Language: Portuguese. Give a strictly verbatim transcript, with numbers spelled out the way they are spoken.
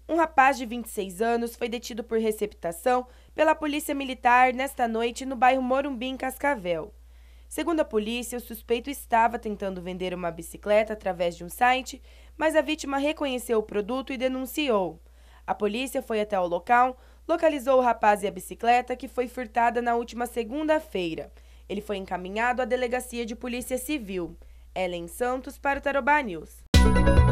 Um rapaz de vinte e seis anos foi detido por receptação pela Polícia Militar nesta noite no bairro Morumbi, em Cascavel. Segundo a polícia, o suspeito estava tentando vender uma bicicleta através de um site, mas a vítima reconheceu o produto e denunciou. A polícia foi até o local, localizou o rapaz e a bicicleta, que foi furtada na última segunda-feira. Ele foi encaminhado à Delegacia de Polícia Civil. Ellen Santos para o Tarobá News.